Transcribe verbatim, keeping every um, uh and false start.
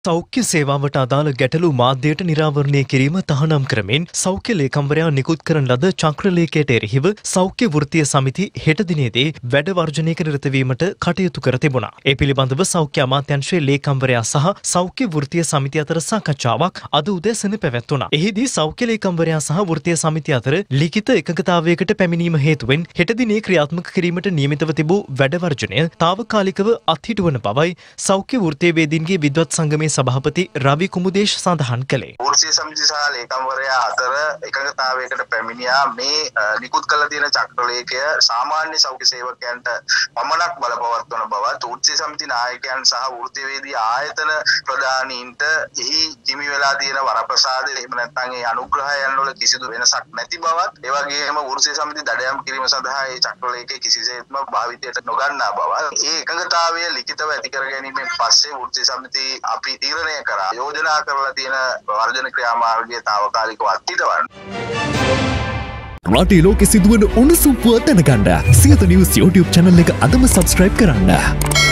සෞඛ්‍ය සේවාවට අදාළ ගැටලු මාධ්‍යයට නිරාවරණය කිරීම තහනම් කරමින් සෞඛ්‍ය ලේකම්වරයා නිකුත් කරන ලද චක්‍රලේඛයට එරෙහිව සෞඛ්‍ය වෘත්තීය සමිති හෙට දිනේදී වැඩ වර්ජනයක නිරත වීමට කටයුතු කර තිබුණා. ඒ පිළිබඳව සෞඛ්‍ය අමාත්‍යාංශයේ ලේකම්වරයා සහ සෞඛ්‍ය වෘත්තීය සමිතිය අතර සාකච්ඡාවක් අද උදෑසන පැවැත්වුණා. එහිදී සෞඛ්‍ය ලේකම්වරයා සහ වෘත්තීය සමිතිය අතර ලිඛිත එකඟතාවයකට පැමිණීම හේතුවෙන් හෙට දිනේ ක්‍රියාත්මක කිරීමට නියමිතව තිබූ වැඩ වර්ජනය තාවකාලිකව අත්හිටුවන බවයි සෞඛ්‍ය වෘත්තීය වේදීන්ගේ විද්වත් සංගමේ සභාපති රවි කුමුදේශ සඳහන් කළේ. වෘත්තීය සමිතිය සහ ලේකම්වරයා අතර එකඟතාවයකට පැමිණියා මේ නිකුත් කළ තියෙන චක්‍රලේඛය සාමාන්‍ය සෞඛ්‍ය සේවකයන්ට පමණක් බලපවත්වන බවත් වෘත්තීය සමිති නායකයන් සහ වෘත්තීය වේදී ආයතන ප්‍රධානීන්ට එහි හිමි වෙලා තියෙන වරප්‍රසාදය එහෙම නැත්නම් ඒ අනුග්‍රහයන් වල කිසිදු වෙනසක් නැති බවත් ඒ වගේම වෘත්තීය සමිති දඩයම් කිරීම සඳහා මේ චක්‍රලේඛය කිසිසේත්ම භාවිතයට නොගන්නා බවත් ඒ එකඟතාවය ලිඛිතව ඇති කර ගැනීමෙන් පස්සේ වෘත්තීය සමිති අපි තීරණය කරා යෝජනා කරලා තියෙන වර්ජන ක්‍රියාමාර්ගය තාවකාලිකව අත්හිටවන්න. රටේ ලෝකෙ සිදුවන උණුසුම් පුවත් දැනගන්න සියත නිවුස් YouTube channel එක අදම subscribe කරන්න.